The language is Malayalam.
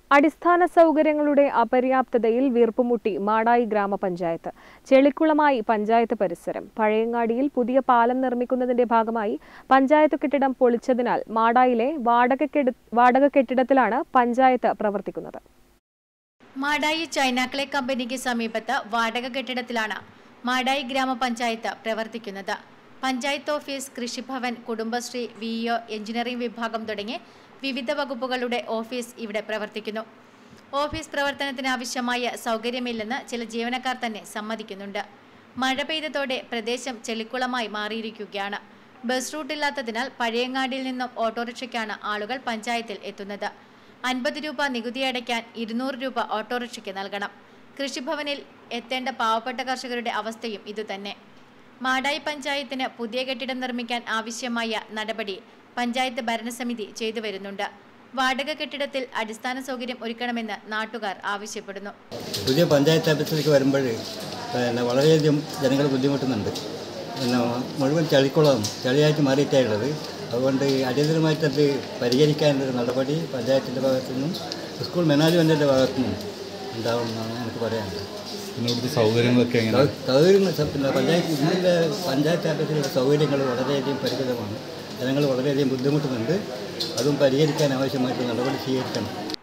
അടിസ്ഥാന സൗകര്യങ്ങളുടെ അപര്യാപ്തതയിൽ വീർപ്പുമുട്ടി മാടായി ഗ്രാമപഞ്ചായത്ത്. ചെളിക്കുളമായി പഞ്ചായത്ത് പരിസരം. പഴയങ്ങാടിയിൽ പുതിയ പാലം നിർമ്മിക്കുന്നതിന്റെ ഭാഗമായി പഞ്ചായത്ത് കെട്ടിടം പൊളിച്ചതിനാൽ മാടായിലെ വാടക കെട്ടിടത്തിലാണ് പഞ്ചായത്ത് പ്രവർത്തിക്കുന്നത്. മാടായി ചൈനാക്ലെ കമ്പനിക്ക് സമീപത്ത് വാടക കെട്ടിടത്തിലാണ് മാടായി ഗ്രാമപഞ്ചായത്ത് പ്രവർത്തിക്കുന്നത്. Panchayat office, Krishi Bhavan, Kudumbashree, VEO, engineering വിഭാഗം തുടങ്ങി വിവിധ വകുപ്പുകളുടെ ഓഫീസ് ഇവിടെ പ്രവർത്തിക്കുന്നു. ഓഫീസ് പ്രവർത്തനത്തിന് ആവശ്യമായ സൗകര്യമില്ലെന്ന് ചില ജീവനക്കാർ തന്നെ സമ്മതിക്കുന്നുണ്ട്. മഴ പെയ്തതോടെ പ്രദേശം ചെളിക്കുളമായി മാറിയിരിക്കുകയാണ്. ബസ് റൂട്ടില്ലാത്തതിനാൽ പഴയങ്ങാടിയിൽ നിന്നും ഓട്ടോറിക്ഷയ്ക്കാണ് ആളുകൾ പഞ്ചായത്തിൽ എത്തുന്നത്. 50 രൂപ നികുതി അടയ്ക്കാൻ 200 രൂപ ഓട്ടോറിക്ഷയ്ക്ക് നൽകണം. കൃഷിഭവനിൽ എത്തേണ്ട പാവപ്പെട്ട കർഷകരുടെ അവസ്ഥയും ഇതുതന്നെ. മാടായി പഞ്ചായത്തിന് പുതിയ കെട്ടിടം നിർമ്മിക്കാൻ ആവശ്യമായ നടപടി പഞ്ചായത്ത് ഭരണസമിതി ചെയ്തു വരുന്നുണ്ട്. വാടക കെട്ടിടത്തിൽ അടിസ്ഥാന സൗകര്യം ഒരുക്കണമെന്ന് നാട്ടുകാർ ആവശ്യപ്പെടുന്നു. പുതിയ പഞ്ചായത്ത് ഓഫീസിലേക്ക് വരുമ്പോൾ വളരെയധികം ജനങ്ങൾ ബുദ്ധിമുട്ടുന്നുണ്ട്. മുഴുവൻ ചളിയായിട്ട് മാറിയിട്ടാണുള്ളത്. അതുകൊണ്ട് അടിയന്തരമായിട്ട് അത് പരിഹരിക്കാനുള്ള നടപടി പഞ്ചായത്തിൻ്റെ ഭാഗത്തു നിന്നും സ്കൂൾ മാനേജ്മെൻറ്റിൻ്റെ ഭാഗത്തു നിന്നും ഉണ്ടാവുമെന്നാണ് എനിക്ക് പറയാനുള്ളത്. സൗകര്യങ്ങളൊക്കെ പഞ്ചായത്ത് ഓഫീസിലുള്ള സൗകര്യങ്ങൾ വളരെയധികം പരിമിതമാണ്. ജനങ്ങൾ വളരെയധികം ബുദ്ധിമുട്ടുന്നുണ്ട്. അതും പരിഹരിക്കാൻ ആവശ്യമായിട്ട് നടപടി സ്വീകരിക്കണം.